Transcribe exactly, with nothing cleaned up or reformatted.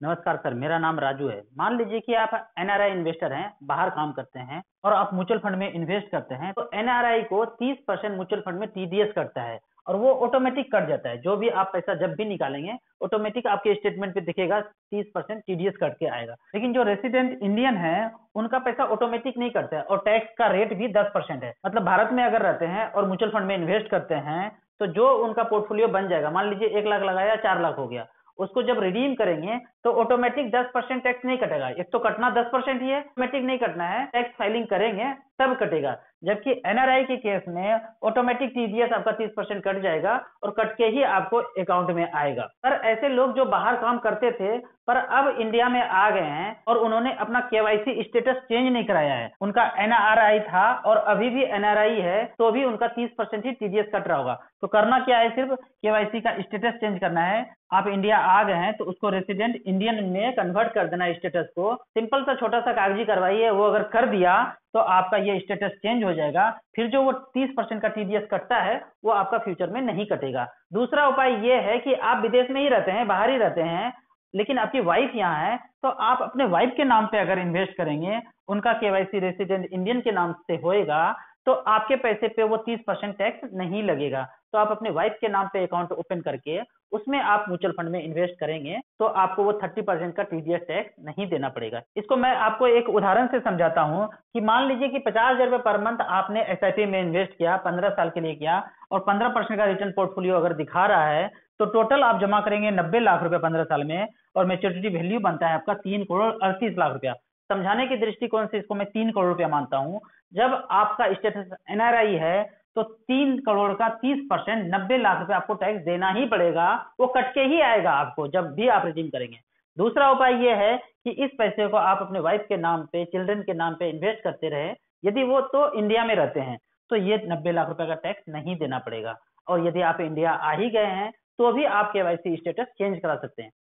नमस्कार सर, मेरा नाम राजू है। मान लीजिए कि आप एन आर आई इन्वेस्टर हैं, बाहर काम करते हैं और आप म्यूचुअल फंड में इन्वेस्ट करते हैं, तो एन आर आई को तीस परसेंट म्यूचुअल फंड में टी डी एस कटता है और वो ऑटोमेटिक कट जाता है। जो भी आप पैसा जब भी निकालेंगे, ऑटोमेटिक आपके स्टेटमेंट पे दिखेगा तीस percent T D S cut के आएगा। लेकिन जो रेसिडेंट इंडियन है, उनका पैसा ऑटोमेटिक नहीं कटता है और टैक्स का रेट भी दस परसेंट है। मतलब भारत में अगर रहते हैं और म्यूचुअल फंड में इन्वेस्ट करते हैं, तो जो उनका पोर्टफोलियो बन जाएगा, मान लीजिए एक लाख लगाया, चार लाख हो गया, उसको जब रिडीम करेंगे तो ऑटोमेटिक दस परसेंट टैक्स नहीं कटेगा। एक तो कटना दस परसेंट ही है, ऑटोमेटिक नहीं कटना है, टैक्स फाइलिंग करेंगे तब कटेगा। जबकि एन आर आई के केस में ऑटोमेटिक टी डी एस आपका तीस परसेंट कट जाएगा और कट के ही आपको अकाउंट में आएगा। पर ऐसे लोग जो बाहर काम करते थे पर अब इंडिया में आ गए हैं और उन्होंने अपना के वाई सी स्टेटस चेंज नहीं कराया है, उनका एन आर आई था और अभी भी एन आर आई है, तो भी उनका तीस परसेंट ही टी डी एस कट रहा होगा। तो करना क्या है, सिर्फ के वाई सी का स्टेटस चेंज करना है। आप इंडिया आ गए हैं तो उसको रेसिडेंट इंडियन में कन्वर्ट कर देना है। स्टेटस को सिंपल सा छोटा सा कागजी करवाइए, वो अगर कर दिया तो आपका ये स्टेटस चेंज हो जाएगा। फिर जो वो तीस परसेंट का टी डी एस कटता है वो आपका फ्यूचर में नहीं कटेगा। दूसरा उपाय ये है कि आप विदेश में ही रहते हैं, बाहर ही रहते हैं, लेकिन आपकी वाइफ यहाँ है, तो आप अपने वाइफ के नाम पे अगर इन्वेस्ट करेंगे, उनका के वाई सी रेसिडेंट इंडियन के नाम से होएगा, तो आपके पैसे पे वो तीस परसेंट टैक्स नहीं लगेगा। तो आप अपने वाइफ के नाम पे अकाउंट ओपन करके उसमें आप म्यूचुअल फंड में इन्वेस्ट करेंगे तो आपको वो तीस परसेंट का टी डी एस टैक्स नहीं देना पड़ेगा। इसको मैं आपको एक उदाहरण से समझाता हूं कि मान लीजिए कि पचास हजार रुपए पर मंथ आपने एस आई पी में इन्वेस्ट किया, पंद्रह साल के लिए किया और पंद्रह परसेंट का रिटर्न पोर्टफोलियो अगर दिखा रहा है, तो टोटल आप जमा करेंगे नब्बे लाख रुपए पंद्रह साल में और मेच्योरिटी वैल्यू बनता है आपका तीन करोड़ अड़तीस लाख रुपया। समझाने के दृष्टिकोण से इसको मैं तीन करोड़ रुपया मानता हूं। जब आपका स्टेटस एन आर आई है तो तीन करोड़ का तीस परसेंट नब्बे लाख रुपए आपको टैक्स देना ही पड़ेगा, वो कट के ही आएगा आपको जब भी आप रिडीम करेंगे। दूसरा उपाय ये है कि इस पैसे को आप अपने वाइफ के नाम पे, चिल्ड्रन के नाम पे इन्वेस्ट करते रहे, यदि वो तो इंडिया में रहते हैं, तो ये नब्बे लाख रुपए का टैक्स नहीं देना पड़ेगा। और यदि आप इंडिया आ ही गए हैं तो भी आप के वाई सी स्टेटस चेंज करा सकते हैं।